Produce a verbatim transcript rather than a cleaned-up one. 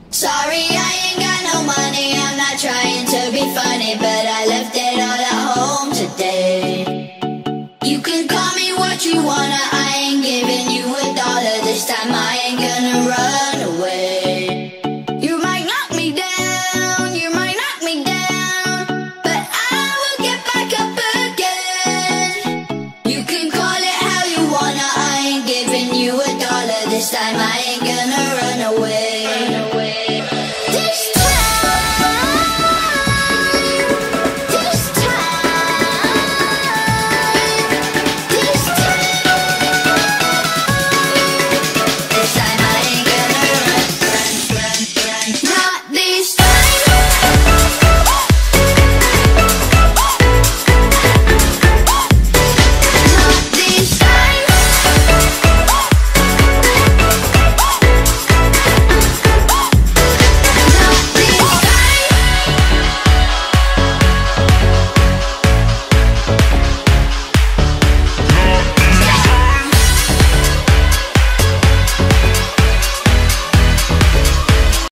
Sorry, I ain't got no money, I'm not trying to be funny, but I left it all at home today. You can call me what you wanna, I ain't giving you a dollar. This time I ain't gonna run away. You might knock me down, you might knock me down, but I will get back up again. You can call it how you wanna, I ain't giving you a dollar. This time I ain't gonna run away.